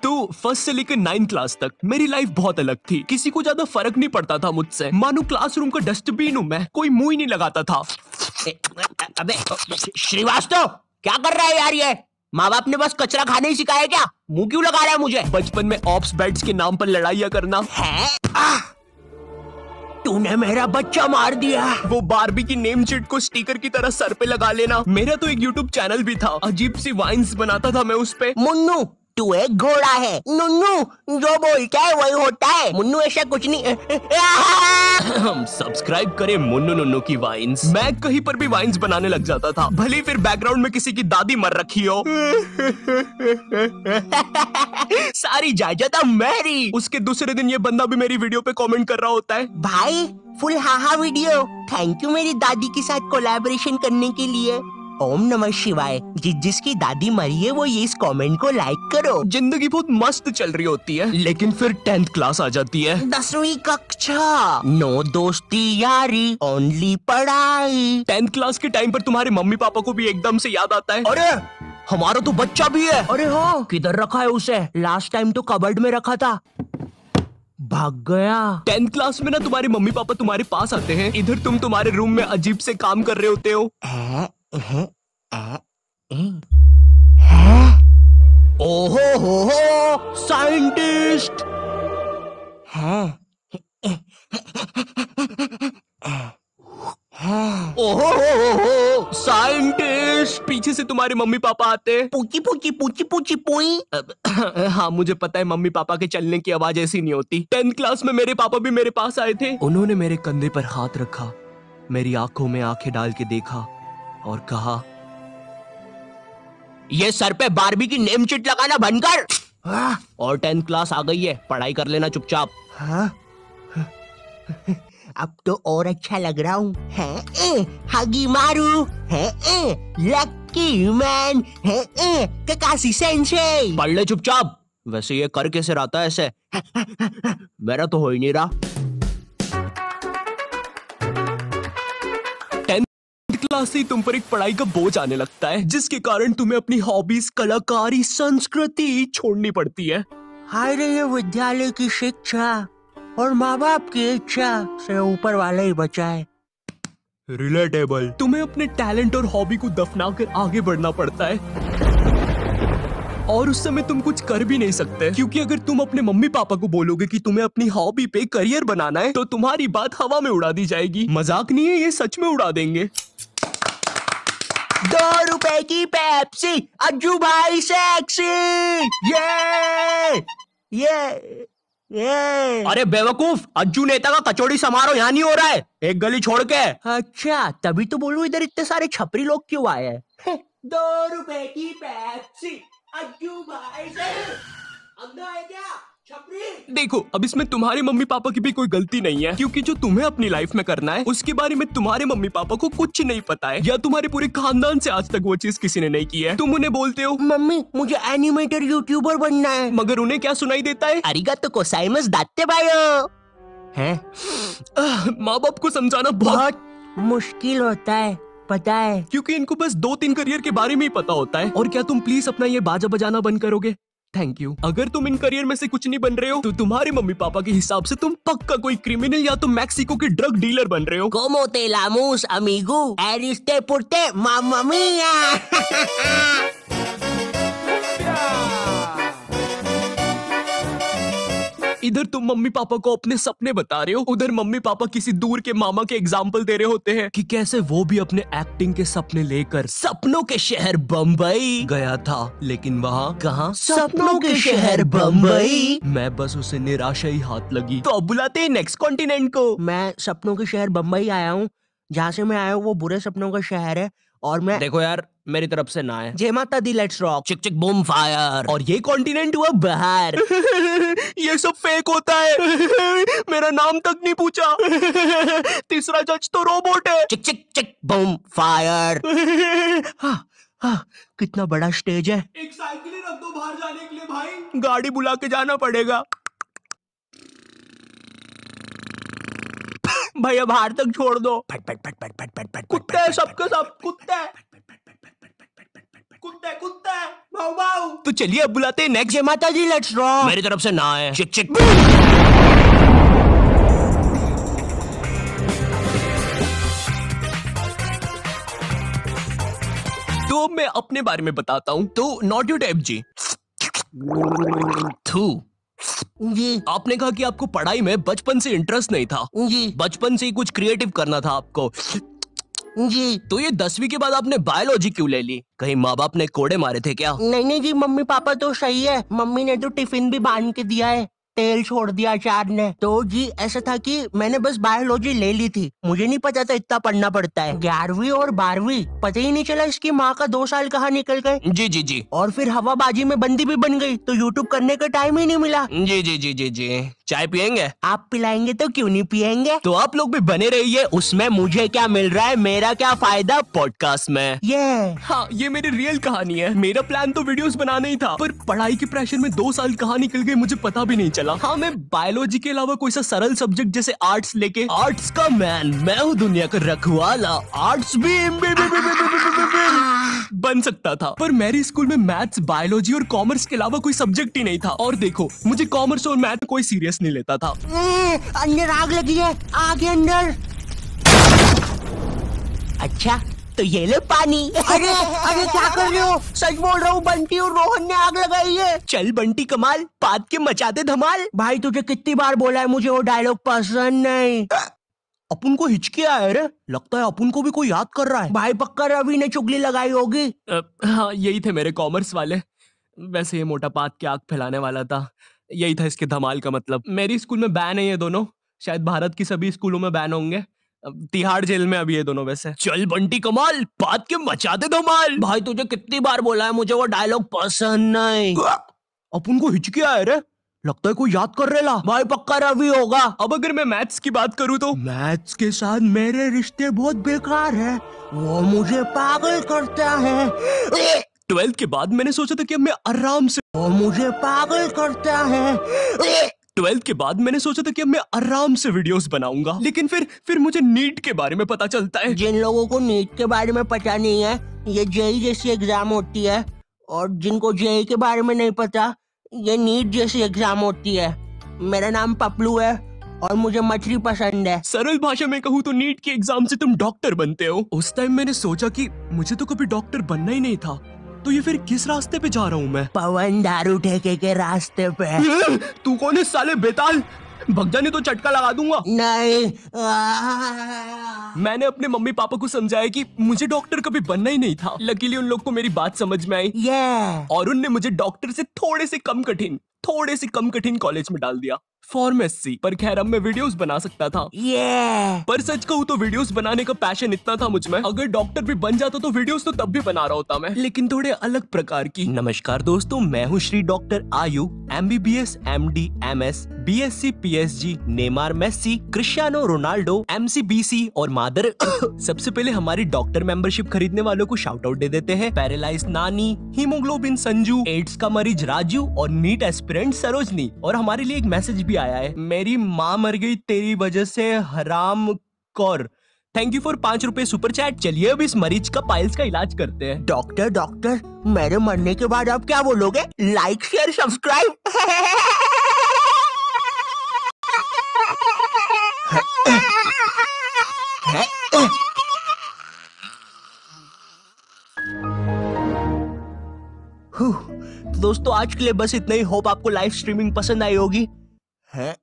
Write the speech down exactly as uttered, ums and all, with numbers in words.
तो फर्स्ट से लेकर नाइन क्लास तक मेरी लाइफ बहुत अलग थी। किसी को ज्यादा फर्क नहीं पड़ता था मुझसे। मानो क्लासरूम का डस्टबिन हूँ मैं, कोई मुंह ही नहीं लगाता था। अबे श्रीवास्तव, क्या कर रहा है यार ये? माँ बाप ने बस कचरा खाने ही सिखाया क्या? मुंह क्यों लगा रहा है मुझे? बचपन में ऑप्स बेड्स के नाम पर लड़ाइयाँ करना। है? तूने मेरा बच्चा मार दिया। वो बारबी की नेम चिट को स्टिकर की तरह सर पे लगा लेना। मेरा तो एक यूट्यूब चैनल भी था, अजीब सी वाइन्स बनाता था मैं उस पे। मुन्नू, तू एक घोड़ा है। नुन्नू, जो बोलता है वही होता है। मुन्नू ऐसा कुछ नहीं। हम सब्सक्राइब करें मुन्नू नुन्नू की वाइन्स। मैं कहीं पर भी वाइन्स बनाने लग जाता था, भले ही फिर बैकग्राउंड में किसी की दादी मर रखी हो। सारी जायदाद मेरी। उसके दूसरे दिन ये बंदा भी मेरी वीडियो पे कमेंट कर रहा होता है, भाई फुल हाहा वीडियो, थैंक यू मेरी दादी के साथ कोलैबोरेशन करने के लिए। ओम नमः शिवाय। जिस जिसकी दादी मरी है वो ये इस कमेंट को लाइक करो। जिंदगी बहुत मस्त चल रही होती है, लेकिन फिर टेंथ क्लास आ जाती है। दसवीं कक्षा, नो दोस्ती यारी, ओनली पढ़ाई। टेंथ क्लास के टाइम पर तुम्हारे मम्मी पापा को भी एकदम से याद आता है, अरे हमारा तो बच्चा भी है। अरे हाँ, किधर रखा है उसे? लास्ट टाइम तो कबर्ड में रखा था, भाग गया। टेंथ क्लास में ना तुम्हारे मम्मी पापा तुम्हारे पास आते हैं, इधर तुम तुम्हारे रूम में अजीब से काम कर रहे होते हो। है, है, है, है। ओहो हो हो, साइंटिस्ट है। ओहो हो हो, साइंटिस्ट। पीछे से तुम्हारे मम्मी पापा आते हैं। पूची पूची पूची पूची पुई। हाँ मुझे पता है मम्मी पापा के चलने की आवाज ऐसी नहीं होती। टेंथ क्लास में मेरे पापा भी मेरे पास आए थे। उन्होंने मेरे कंधे पर हाथ रखा, मेरी आंखों में आंखें डाल के देखा और कहा, ये सर पे बारबी की नेम चिट लगाना बंद कर। हाँ? और टेंथ क्लास आ गई है, पढ़ाई कर लेना चुपचाप। हाँ? अब तो और अच्छा लग रहा हूँ। है ए, हगी मारू है ए, लकी मैन है ए, ककासी सेंसेई। पढ़ ले चुपचाप। वैसे ये कर कैसे रहा था ऐसे? मेरा तो हो ही नहीं रहा। क्लास से तुम पर एक पढ़ाई का बोझ आने लगता है, जिसके कारण तुम्हें अपनी हॉबीज, कलाकारी, संस्कृति छोड़नी पड़ती है। हाय रे, ये विद्यालय की शिक्षा और माँ बाप की इच्छा से ऊपर वाला ही बचाए। रिलेटेबल। तुम्हें अपने टैलेंट और हॉबी को दफना कर आगे बढ़ना पड़ता है, और उस समय तुम कुछ कर भी नहीं सकते, क्योंकि अगर तुम अपने मम्मी पापा को बोलोगे कि तुम्हें अपनी हॉबी पे करियर बनाना है, तो तुम्हारी बात हवा में उड़ा दी जाएगी। मजाक नहीं है, ये सच में उड़ा देंगे। दो रुपए की पेप्सी, अज्जू भाई सेक्सी। ये ये ये। अरे बेवकूफ, अज्जू नेता का कचौड़ी समारोह यहाँ नहीं हो रहा है, एक गली छोड़ के। अच्छा, तभी तो बोलूं इधर इतने सारे छपरी लोग क्यों आए हैं। दो रुपए की पेप्सी, अज्जू भाई से अंधा है क्या छपरी? देखो, अब इसमें तुम्हारे मम्मी पापा की भी कोई गलती नहीं है, क्योंकि जो तुम्हें अपनी लाइफ में करना है उसके बारे में तुम्हारे मम्मी पापा को कुछ नहीं पता है, या तुम्हारे पूरे खानदान से आज तक वो चीज किसी ने नहीं की है। तुम उन्हें बोलते हो, मम्मी मुझे एनिमेटर यूट्यूबर बनना है, मगर उन्हें क्या सुनाई देता है? अरिगातो गोजाइमासु दात्ते बायो। हैं? माँ बाप को समझाना बहुत, बहुत मुश्किल होता है, पता है, क्योंकि इनको बस दो तीन करियर के बारे में ही पता होता है। और क्या तुम प्लीज अपना ये बाजा बजाना बंद करोगे? Thank you. अगर तुम इन करियर में से कुछ नहीं बन रहे हो, तो तुम्हारे मम्मी पापा के हिसाब से तुम पक्का कोई क्रिमिनल या तो मैक्सिको के ड्रग डीलर बन रहे हो। Como te llamamos, amigo? Eriste porte, mamma mia. इधर तुम मम्मी पापा को अपने सपने बता रहे हो, उधर मम्मी पापा किसी दूर के मामा के एग्जाम्पल दे रहे होते हैं कि कैसे वो भी अपने एक्टिंग के सपने लेकर सपनों के शहर बम्बई गया था। लेकिन वहाँ कहाँ? सपनों के शहर बम्बई। मैं बस उसे निराशा ही हाथ लगी। तो अब बुलाते हैं नेक्स्ट कॉन्टिनेंट को। मैं सपनों के शहर बम्बई आया हूँ। जहाँ से मैं आया हूँ वो बुरे सपनों का शहर है, और मैं देखो यार, मेरी तरफ से ना है। जय माता दी, लेट्स रॉक। चिक चिक बूम फायर। और ये कॉन्टिनेंट हुआ बाहर। ये सब फेक होता है। मेरा नाम तक नहीं पूछा। तीसरा जज तो रोबोट है। चिक चिक चिक बूम फायर। हाँ, हाँ, कितना बड़ा स्टेज है। एक साइकिल ही रख दो बाहर जाने के लिए भाई। गाड़ी बुला के जाना पड़ेगा। भैया बाहर तक छोड़ दो। फट फट फट फट फट फट फट। कुत्ते सबके सब कुत्ते। कुत्ता है कुत्ता है भाऊ भाऊ। तो चलिए अब बुलाते हैं नेक्स्ट। जय माता जी, लेट्स रॉक। मेरी तरफ से ना है। चिक चिक। तो मैं अपने बारे में बताता हूँ। तो नॉट यू टाइप जी। थू। जी आपने कहा कि आपको पढ़ाई में बचपन से इंटरेस्ट नहीं था, जी बचपन से ही कुछ क्रिएटिव करना था आपको। जी। तो ये दसवीं के बाद आपने बायोलॉजी क्यों ले ली? कहीं माँ बाप ने कोड़े मारे थे क्या? नहीं नहीं जी, मम्मी पापा तो सही है। मम्मी ने तो टिफिन भी बांध के दिया है, तेल छोड़ दिया अचार ने। तो जी ऐसा था कि मैंने बस बायोलॉजी ले ली थी, मुझे नहीं पता था इतना पढ़ना पड़ता है। ग्यारहवीं और बारहवीं पता ही नहीं चला इसकी माँ का दो साल कहाँ निकल गए। जी जी जी और फिर हवाबाजी में बंदी भी बन गई, तो यूट्यूब करने का टाइम ही नहीं मिला। जी जी जी जी जी। चाय पियेंगे? आप पिलाएंगे तो क्यों नहीं पियेंगे। तो आप लोग भी बने रहिए। उसमें मुझे क्या मिल रहा है, मेरा क्या फायदा पॉडकास्ट में। ये हाँ, ये मेरी रियल कहानी है। मेरा प्लान तो वीडियोस बनाना ही था, पर पढ़ाई के प्रेशर में दो साल कहाँ निकल गए मुझे पता भी नहीं चला। हाँ, मैं बायोलॉजी के अलावा कोई सा सरल सब्जेक्ट जैसे आर्ट्स लेके, आर्ट्स का मैन, मैं हूँ दुनिया का रखवाला, आर्ट्स भी बन सकता था। पर मेरे स्कूल में मैथ्स, बायोलॉजी और कॉमर्स के अलावा कोई सब्जेक्ट ही नहीं था। और देखो, मुझे कॉमर्स और मैथ कोई सीरियस नहीं लेता था। ए, अंदर आग लगी है, आगे अंदर। अच्छा तो ये ले पानी। अरे अरे क्या कर रहे हो, सच बोल रहा हूँ, बंटी और रोहन ने आग लगाई है। चल बंटी कमाल, पाद के मचाते धमाल। भाई तुझे कितनी बार बोला है, मुझे वो डायलॉग पसंद नहीं। अपन को हिचकी आया रे, लगता है अपन को भी कोई याद कर रहा है। भाई पक्का रवि ने चुगली लगाई होगी। अ, हाँ, यही थे मेरे कॉमर्स वाले। वैसे ये मोटा पात के आग फैलाने वाला था, यही था इसके धमाल का मतलब। मेरी स्कूल में बैन है ये दोनों, शायद भारत की सभी स्कूलों में बैन होंगे। अब तिहाड़ जेल में अभी ये दोनों। वैसे चल बंटी कमाल, पात के मचाते धमाल। भाई तुझे कितनी बार बोला है, मुझे वो डायलॉग पसंद नहीं। अपन को हिचकी आया रे, लगता है कोई याद कर रेला। भाई पक्का रवि होगा। अब अगर मैं मैथ्स की बात करूँ तो मैथ्स के साथ मेरे रिश्ते बहुत बेकार है, वो मुझे पागल करता है। ट्वेल्थ के बाद मैंने सोचा था कि अब मैं आराम से वो मुझे पागल करता है। ट्वेल्थ के बाद मैंने सोचा था कि अब मैं आराम से वीडियोस बनाऊंगा, लेकिन फिर फिर मुझे नीट के बारे में पता चलता है। जिन लोगों को नीट के बारे में पता नहीं है, ये जेई जैसी एग्जाम होती है, और जिनको जेई के बारे में नहीं पता, ये नीट जैसी एग्जाम होती है। मेरा नाम पपलू है और मुझे मछली पसंद है। सरल भाषा में कहूँ तो नीट की एग्जाम से तुम डॉक्टर बनते हो। उस टाइम मैंने सोचा कि मुझे तो कभी डॉक्टर बनना ही नहीं था, तो ये फिर किस रास्ते पे जा रहा हूँ मैं? पवन दारू ठेके के रास्ते पे। तू कौन है साले बेताल, भग जाने तो चटका लगा दूंगा। नहीं। मैंने अपने मम्मी पापा को समझाया कि मुझे डॉक्टर कभी बनना ही नहीं था। लकीली उन लोग को मेरी बात समझ में आई, ये और उनने मुझे डॉक्टर से थोड़े से कम कठिन थोड़े से कम कठिन कॉलेज में डाल दिया, फार्मेसी। पर खैर अब मैं वीडियोस बना सकता था। ये पर सच कहूँ तो वीडियोस बनाने का पैशन इतना था मुझ में, अगर डॉक्टर भी बन जाता तो वीडियोस तो तब भी बना रहा होता मैं, लेकिन थोड़े अलग प्रकार की। नमस्कार दोस्तों, मैं हूँ Shri doctor Ayu, MBBS, MD, MS, BSc, PhD, Neymar, Messi, Cristiano Ronaldo, MCBC और मादर। सबसे पहले हमारी डॉक्टर मेंबरशिप खरीदने वालों को शाउट आउट दे देते हैं। पैरालाइज नानी, हीमोग्लोबिन संजू, एड्स का मरीज राजू और नीट एस्पिरेंट सरोजनी। और हमारे लिए एक मैसेज भी आया है, मेरी माँ मर गई तेरी वजह से हराम कौर। थैंक यू फॉर पांच रुपए सुपर चैट। चलिए अब इस मरीज का पाइल्स का इलाज करते हैं। डॉक्टर डॉक्टर मेरे मरने के बाद आप क्या बोलोगे? Like share subscribe. दोस्तों आज के लिए बस इतना ही। होप आपको लाइव स्ट्रीमिंग पसंद आई होगी। है